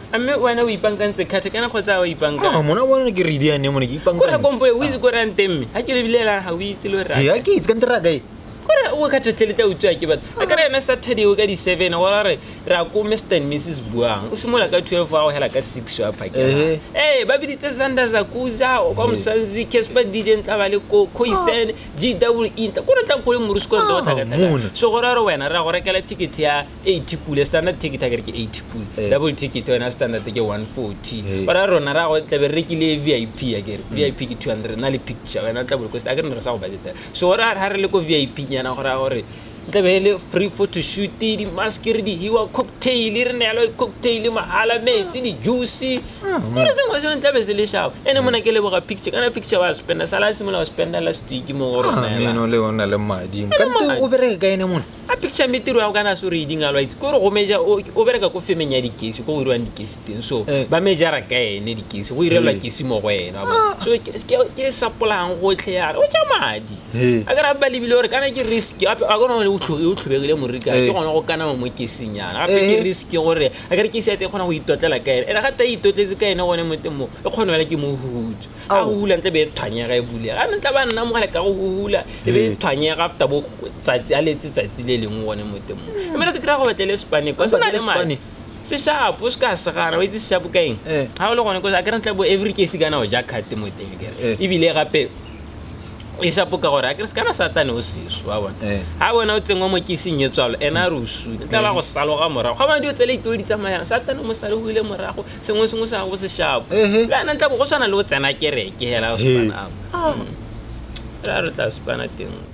ame wena o ipankantse khathe kana khotsa o ipanga mona bona ke ready ane mona ke ipanga kora kompo o itse kora ntemme ha ke le bilela ha o itse le ra ya ke itse ka ntera kae kora o ka tshele tsa utswa ke batho a kare na Saturday o ka di 7 wa re ra ko Mr and Mrs Buang o simola ka 12 wa o hela ka 6 wa phakela ba biditse zanda za kuza o ka msanzi Kespa DJ ntlabale ko Khoisene GW Inter kora tla ko le murusi ko ndo taka so gora re wena ra go rekela ticket ya 80 pule standard ticket a ke 80 pule double ticket wena standard ke 140 bara rona ra go tla be rekile VIP ya ke VIP ke 200 na le picture wena tla bo ko sta ke re sa go budget so gora ha re le ko VIP nyana gora gore ntebele free photo shoot di masker di hiwa cocktail re ne lo cocktail mahala metsi di juice gore se mo se ntebe se le shao ene mona ke le boga picture kana picture wa spenda sala simula wa spenda last week mo gore na no le ona le madi kanto o bereka ka ene mona a picture metiro ya kana so reading alwa itse gore go meja o bereka ko femenya di case go irwa di case teng so ba mejara ka ene di case go irelwa case mo go ena so ke sapolang go tle ya o tsa madi a gara ba libile gore kana ke risk a gona o tlhobegile morika ke gona go kana mo kesenyana gape ke risk gore a kare ke se ate gona go itotlela ka ene ga ta itotletse ka ene gone mo temo e kgonela ke mo hutso a hula ntse be thwanyega e bule a ntla ba nna mo gale ka go hula e be thwanyega after bo tsatsi a letse le leng gone mo temo mme re se kra go batlela Spanish ko sena le mali se sharp o ska se gana o itse se sharp ka eng ha o le gone ko a kare ntla bo every case gana o ja card mo teng ke e bile gape isa poka gore a ke se kana satane o seso wa bona ha bona o tsengwa mo kising ye tswalo ena re o su tla ba go saloga morago ga ba di o tsele itodi tsamaya satane mo sale go ile morago sengwe sa go se shapo la nna tla go swana le o tsena kereke hela o spana ra re tla spana teng